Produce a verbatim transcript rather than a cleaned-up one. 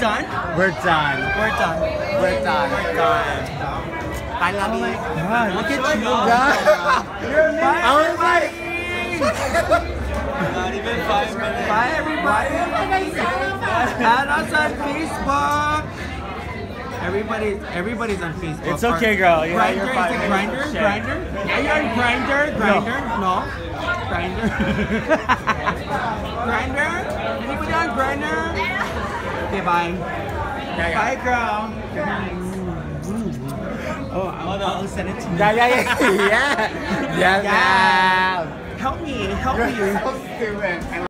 done? We're done. We're done. We're done. We're done. I love you. God, Look so at you. God. Bye, I was like, not even five minutes. Bye, everybody. Add us on Facebook. Everybody's everybody's on Facebook. It's okay, girl. Yeah, Grindr, you're is fine. it Grindr? Share. Grindr? Are you on Grindr? Grindr? No. Grindr? Grindr? Anybody on Grindr? Okay, bye. Yeah, yeah. Bye, girl. Oh, I'll, I'll send it to you. Yeah, yeah, yeah. Yeah. Yeah, Yeah. yeah. Help me, help You're me. so stupid.